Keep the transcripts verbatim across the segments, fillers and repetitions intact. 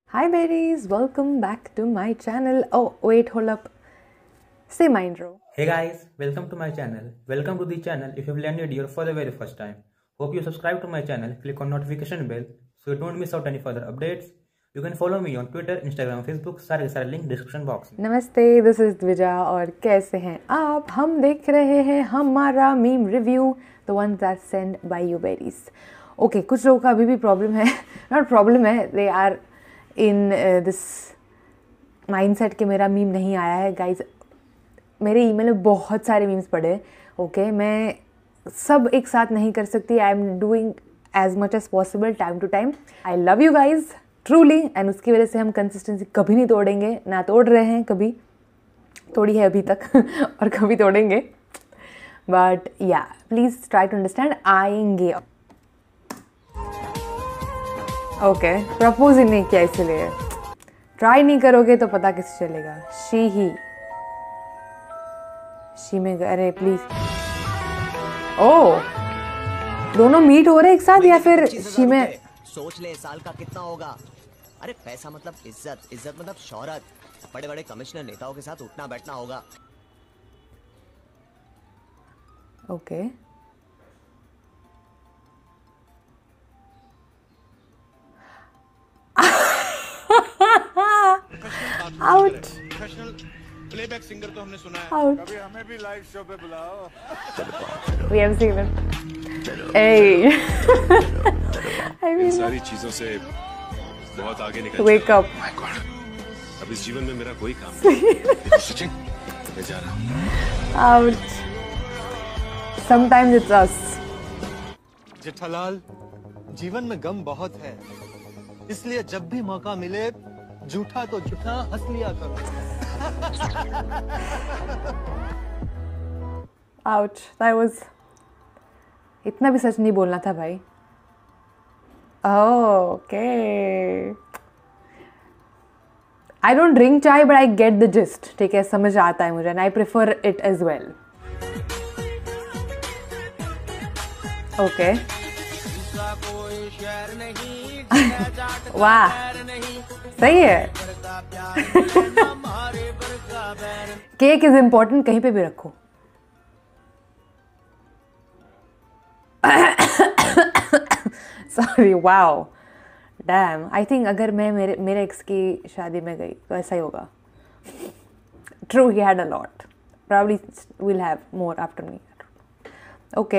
Hi berries, welcome back to my channel. Oh wait, hold up. Say my intro. Hey guys, welcome to my channel. Welcome to the channel if you've landed here for the very first time. Hope you subscribe to my channel, click on notification bell so you don't miss out any further updates. You can follow me on Twitter, Instagram, Facebook, सारे सारे link description box में. नमस्ते, this is Dwija और कैसे हैं आप? हम देख रहे हैं हमारा meme review, the one that send by you berries. Okay, कुछ लोगों का अभी भी प्रॉब्लम है, नॉट प्रॉब्लम है, they are in this mindset कि मेरा मीम नहीं आया है. गाइज, मेरे ईमेल में बहुत सारे मीम्स पड़े. ओके okay, मैं सब एक साथ नहीं कर सकती. I am doing as much as possible time to time. I love you guys truly, and उसकी वजह से हम कंसिस्टेंसी कभी नहीं तोड़ेंगे, ना तोड़ रहे हैं, कभी तोड़ी है अभी तक और कभी तोड़ेंगे. But yeah please try to understand, आएंगे. ओके, प्रपोज ही नहीं किया इसलिए. ट्राई नहीं करोगे तो पता किसे चलेगा. शी ही शी में, अरे प्लीज. ओ, दोनों मीट हो रहे एक साथ या फिर शी में? सोच ले साल का कितना होगा. अरे पैसा मतलब इज्जत, इज्जत मतलब शोहरत. बड़े बड़े कमिश्नर नेताओं के साथ उठना बैठना होगा. Okay, out. प्लेबैक सिंगर तो हमने सुना है. Out. कभी हमें भी लाइव शो पे बुलाओ. We have seen it. Hey. I mean, सारी चीजों से बहुत आगे निकल. wake up. My God. अब इस जीवन में मेरा कोई काम नहीं. सचिन, मैं जा रहा हूँ. Out. Sometimes it's us. Jethalal, जीवन में गम बहुत है, इसलिए जब भी मौका मिले झूठा तो झूठा हंस लिया करो. Ouch. That was. इतना भी सच नहीं बोलना था भाई. Oh, okay. I don't drink chai, but I get the gist. ठीक है, समझ आता है मुझे, and I prefer it as well. Okay. वाह, सही है. केक इज इम्पोर्टेंट, कहीं पे भी रखो. Sorry, wow, damn. I think अगर मैं मेरे मेरे एक्स की शादी में गई तो ऐसा ही होगा. True, he had a lot. Probably will have more after me. Okay,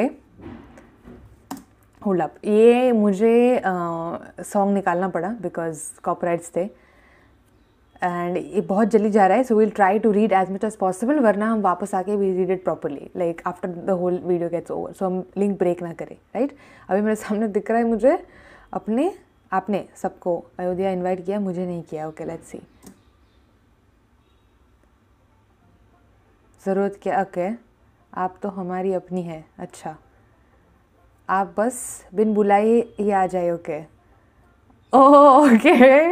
hold up. ये मुझे सॉन्ग uh, निकालना पड़ा बिकॉज कॉपीराइट्स थे, एंड ये बहुत जल्दी जा रहा है. So will try to read as much as possible, वरना हम वापस आके we read it properly like after the whole video gets over. So हम लिंक ब्रेक ना करें. Right right? अभी मेरे सामने दिख रहा है मुझे अपने आपने सबको अयोध्या इनवाइट किया, मुझे नहीं किया. Okay, let's see. ज़रूरत क्या? ओके, आप तो हमारी अपनी है. अच्छा, आप बस बिन बुलाए ही आ जाए. Okay okay,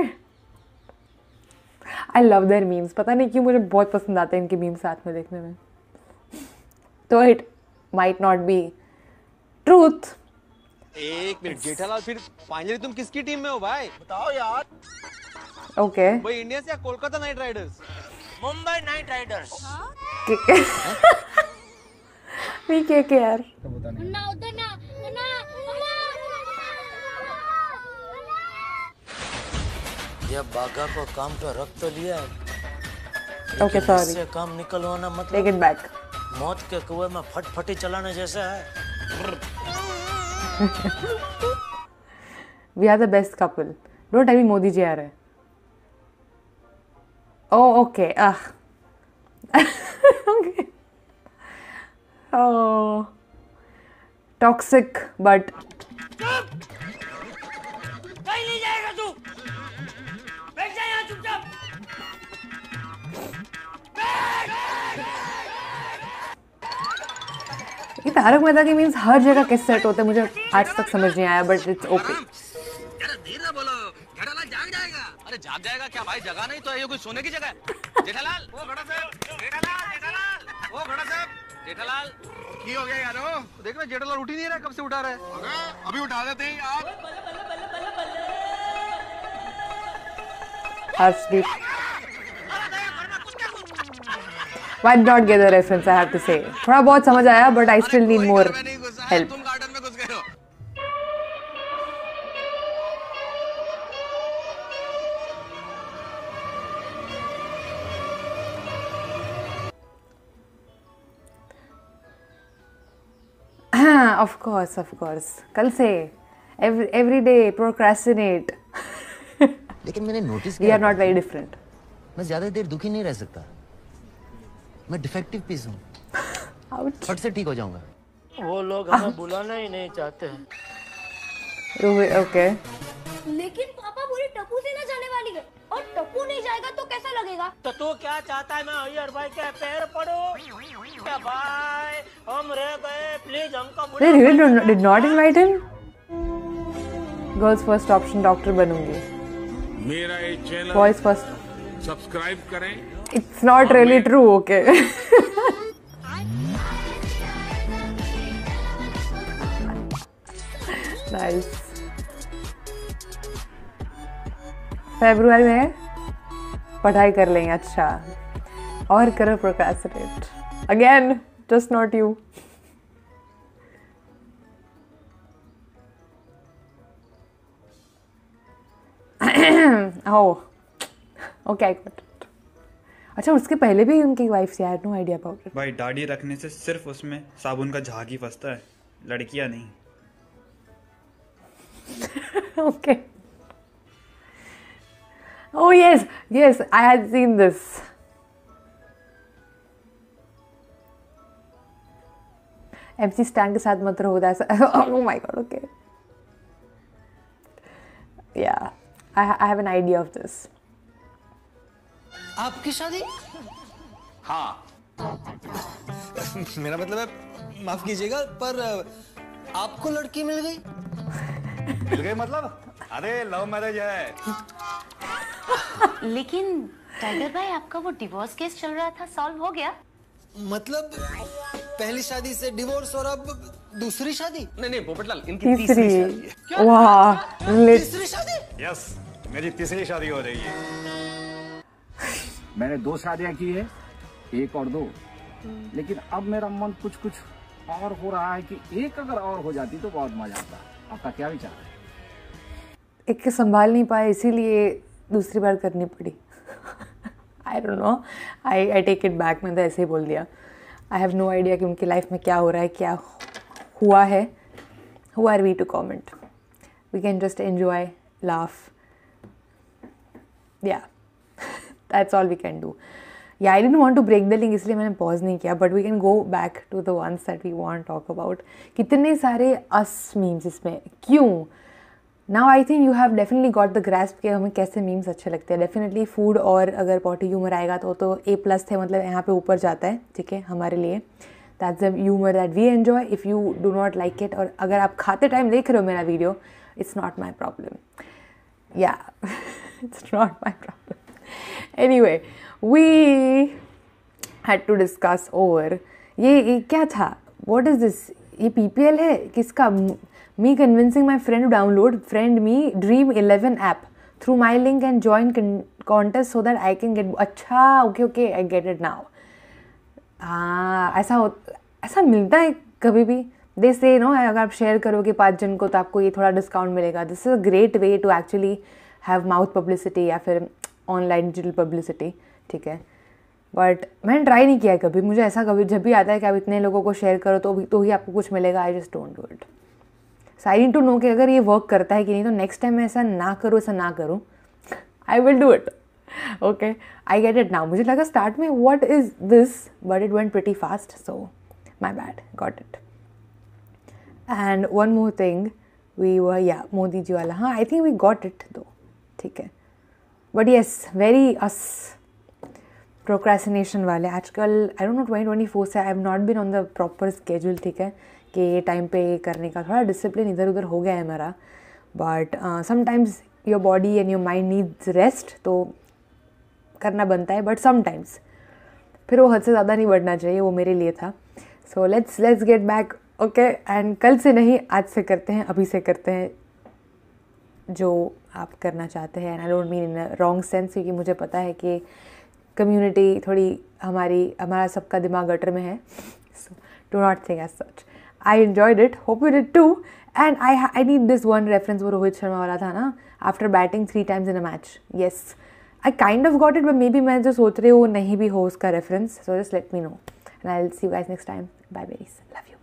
I love their memes. पता नहीं क्यों मुझे बहुत पसंद आते हैं इनके मीम्स साथ में देखने में. तो it might not be truth. एक मिनट जेठालाल, फिर फाइनली तुम किसकी टीम में हो भाई? बताओ यार. ओके, मुंबई इंडियंस या Kolkata knight riders? Mumbai knight riders. Me के के यार. ना उधर ना ना ये बागा को काम पे रख तो लिया है. Okay, sorry. इससे काम निकलवाना टेक मतलब इट बैक. मौत के कुएं में फटफटी चलाने जैसा है. We are the best couple. Don't tell me Modi ji आ रहे हैं. Oh okay, ah. Okay. Oh, toxic but. कहीं नहीं जाएगा तू. बैठ जा यहाँ चुपचाप. ये तारक मेहता के मीम्स हर जगह कैसे सेट होते हैं मुझे आज तक समझ नहीं आया, बट इट्स ओके. धीरे बोलो, जेठालाल जाग जाएगा. अरे जाग जाएगा क्या भाई? जगह नहीं तो है, ये कोई सोने की जगह है. जेठालाल, वो घड़ा साहब, जेठालाल, जेठालाल, वो घड़ा साहब, जेठालाल. की हो गया यारो? देख रहे जेठालाल उठ ही नहीं रहा, कब से उठा रहा है. अभी उठा देते हैं आप. Harshdeep. I did not get the reference, I have to say. थोड़ा बहुत समझ आया, but I still need more help. तुम गार्डन में घुस गए हो। Of course, of course. कल से every every day procrastinate. लेकिन मैंने नोटिस We किया are not very different. मैं ज्यादा देर दुखी नहीं रह सकता। मैं डिफेक्टिव पीस हूँ। Ouch. फट से ठीक हो जाऊंगा। वो लोग हमें बुलाना ही नहीं चाहते हैं। Okay. लेकिन पापा पूरी टप्पू से ना जाने वाली है और टप्पू नहीं जाएगा तो कैसा लगेगा? तो तू क्या चाहता है मैं अय्यर भाई के पैर पड़ूं? क्या भाई हम रह गए प्लीज हमको They really don't, did not invite him? Girls first option doctor बनूंगी. मेरा ये चैनल Boys first. सब्सक्राइब करें। It's not really true, okay. Nice. February में पढ़ाई कर लेंगे। अच्छा, और करो procrastinate again, just not you. Oh okay, I got it. अच्छा, उसके पहले भी उनकी वाइफ से, I had no idea about it. भाई दाढ़ी रखने से सिर्फ उसमें साबुन का झाग ही फंसता है, लड़कियां नहीं। Okay. Oh yes, yes, I had seen this. M C Stan के साथ मत रहो ऐसा। Oh my god, okay. Yeah, I I have an idea of this. आपकी शादी? हाँ। मेरा मतलब है, माफ कीजिएगा, पर आपको लड़की मिल गई? मिल गई मतलब? अरे लव मैरिज है। लेकिन टाइगर भाई, आपका वो डिवोर्स केस चल रहा था, सॉल्व हो गया? मतलब पहली शादी से डिवोर्स और अब दूसरी शादी? नहीं नहीं पोपटलाल, इनकी तीसरी शादी है। वाह, तीसरी शादी? यस, मेरी तीसरी शादी हो रही है। मैंने दो शादियां की है, एक और दो, लेकिन अब मेरा मन कुछ कुछ और हो रहा है कि एक अगर और हो जाती तो बहुत मजा आता। आपका क्या विचार है? एक के संभाल नहीं पाए इसीलिए दूसरी बार करनी पड़ी। I don't know, I I take it back, मैंने तो ऐसे ही बोल दिया। आई हैव नो आइडिया कि उनकी लाइफ में क्या हो रहा है, क्या हुआ है। Who are we to comment? We can just enjoy, laugh, yeah that's all we can do. Yeah I didn't want to break the link, इसलिए मैंने पॉज नहीं किया, but we can go back to the ones that we want talk about. कितने सारे us memes इसमें, क्यों? Now I think you have definitely got the grasp कि हमें कैसे मीम्स अच्छे लगते हैं। डेफिनेटली फूड और अगर पॉटी ह्यूमर आएगा तो तो ए प्लस थे, मतलब यहाँ पे ऊपर जाता है, ठीक है, हमारे लिए। That's the humour that we enjoy. If you do not like it, और अगर आप खाते टाइम देख रहे हो मेरा video, it's not my problem, yeah it's not my problem. Anyway, we had to discuss over ये, ये क्या था, वॉट इज़ दिस? ये पी पी एल है किसका? Me convincing my friend to download Friend Me Dream eleven app through my link and join contest so that I can get. अच्छा, okay okay, I get it now. हाँ, ऐसा हो, ऐसा मिलता है कभी भी। They say no, अगर आप शेयर करोगे पाँच जन को तो आपको ये थोड़ा डिस्काउंट मिलेगा। This is a great way to actually have mouth publicity या फिर ऑनलाइन डिजिटल पब्लिसिटी, ठीक है। बट मैंने ट्राई नहीं किया कभी। मुझे ऐसा कभी जब भी आता है कि आप इतने लोगों को शेयर करो तो भी तो ही आपको कुछ मिलेगा, I just don't do it. So I need to know कि अगर ये वर्क करता है कि नहीं, तो नेक्स्ट टाइम मैं ऐसा ना करूँ, ऐसा ना करूँ, I will do it. Okay, I get it now. मुझे लगा स्टार्ट में what is this, but it went pretty fast, so my bad, got it. And one more thing, we were, yeah Modi ji वाला, हाँ I think we got it though, ठीक है। But yes, very us procrastination वाले आजकल, I don't know, twenty twenty four से I have not been on the proper schedule, ठीक है, कि ये टाइम पे करने का थोड़ा डिसिप्लिन इधर उधर हो गया है मेरा। But sometimes your body and your mind needs rest, तो करना बनता है। बट समटाइम्स फिर वो हद से ज़्यादा नहीं बढ़ना चाहिए, वो मेरे लिए था। So let's let's get back, okay. And कल से नहीं, आज से करते हैं, अभी से करते हैं जो आप करना चाहते हैं, and I don't mean in a wrong sense, क्योंकि मुझे पता है कि कम्युनिटी थोड़ी हमारी हमारा सबका दिमाग गटर में है. So do not think as such. I enjoyed it, hope you did too. And I I need this one reference, वो रोहित शर्मा वाला था ना, after batting three times in a match. Yes, I kind of got it, but maybe मैं जो सोच रही हूँ वो नहीं भी हो उसका reference. So just let me know, and I will see you guys next time. Bye berries, love you.